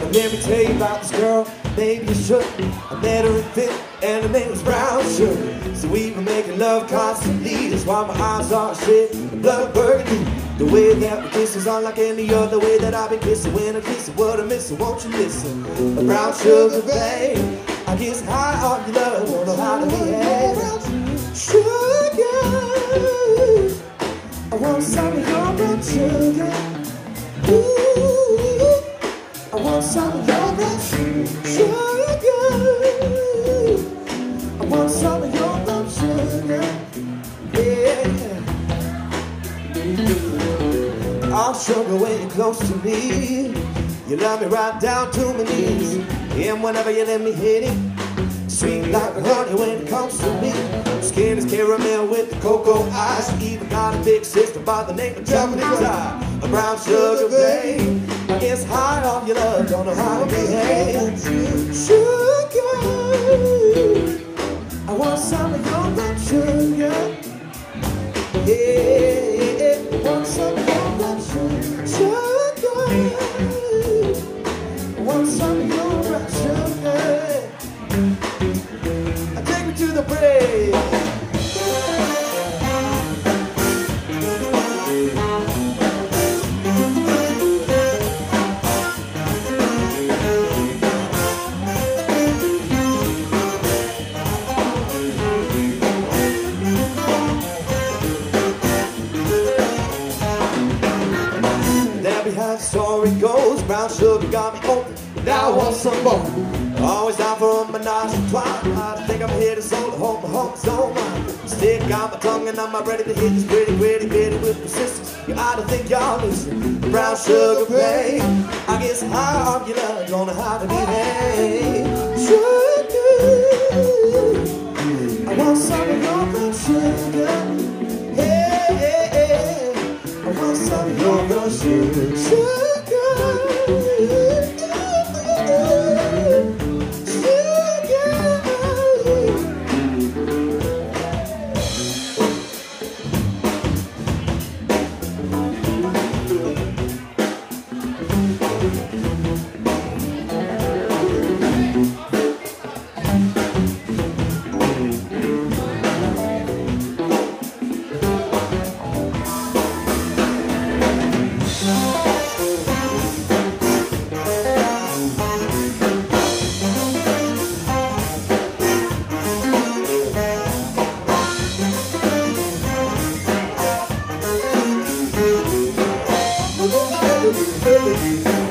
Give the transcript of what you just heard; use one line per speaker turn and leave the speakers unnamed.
Let me tell you about this girl, maybe you should. I met her in Fifth, and her name was Brown Sugar. So we were making love constantly. That's why my eyes are shit and blood burgundy. The way that we kiss is unlike any other way that I've been kissing. When I kiss it, what I miss, won't you listen? A brown sugar, babe, I guess high on your love, don't know how to behave. Sugar, I want some of your brown sugar. Ooh, I want some of your brown sugar. I want some of your brown sugar. Yeah. Oh, sugar, when you're close to me, you love me right down to my knees. And whenever you let me hit it, sweet like honey when it comes to me. Skin is caramel with the cocoa eyes. She even got a big sister by the name of Japanese Eye. A brown sugar, babe, I guess high on your love, don't know how to behave. Sugar, I want some of your brown sugar. Yeah, I want some of your brown sugar. I want some of your brown sugar. Take me to the bridge. How the story goes, brown sugar got me open, now I want some more. Always down for a menage a trois. I think I'm here to soul, hold my home's on mine. Stick out my tongue and I'm not ready to hit this pretty bitty with persistence. You ought to think y'all listen. Brown sugar, babe, I guess high on your love, don't know how to behave. Sugar, I want some of your brown sugar. Hey, I want some of your brown sugar. Baby.